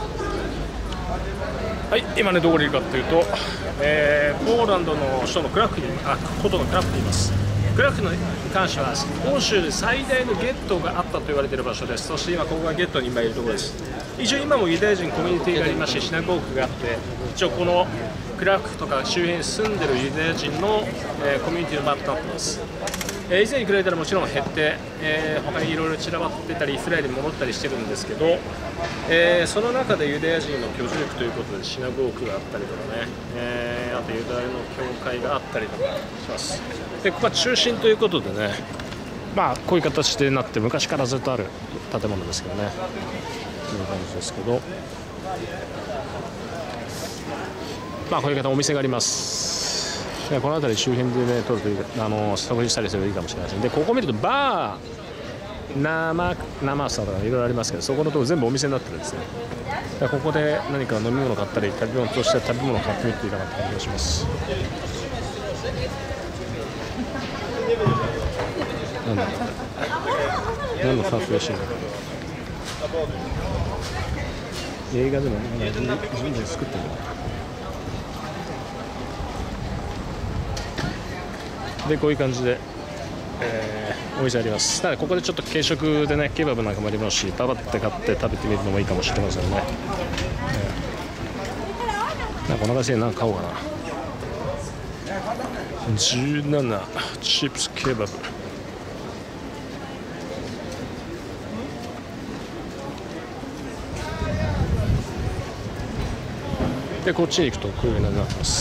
はい、今ねどこにいるかというと、ポーランドの首都のクラクフに古都のクラクフにいます。クラクフに関しては欧州で最大のゲットがあったと言われている場所です。そして今ここがゲットに今いるところです。一応今もユダヤ人コミュニティがありまして、シナゴーグがあって、一応このクラクフとか周辺に住んでいるユダヤ人の、コミュニティの場となっています。以前に比べたらもちろん減って、他にいろいろ散らばってたりイスラエルに戻ったりしてるんですけど、その中でユダヤ人の居住区ということでシナゴーグがあったりとかね、あとユダヤの教会があったりとかします。でここは中心ということでね、まあこういう形でなって昔からずっとある建物ですけどね、こういう感じですけど、まあこういう方お店があります。この辺り周辺でね撮るといい、食事したりするといいかもしれません。でここ見るとバー生さとかいろいろありますけど、そこのところ全部お店になってるんですね。だからここで何か飲み物買ったり食べ物として食べ物を買ってみていいかなと感じがします。なんだろう、何の撮影してるのか、映画でも自分で作ってるのか。でこういう感じで、お店あります。ただここでちょっと軽食でねケバブなんかもありますし、パパって買って食べてみるのもいいかもしれませんね。なんかお腹すいて何か買おうかな。17チップスケバブ。でこっちに行くとこういう風になってます。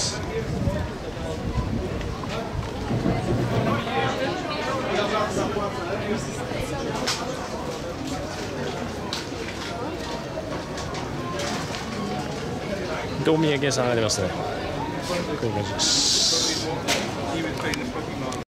でお土産屋さんがありますね。こういう感じです。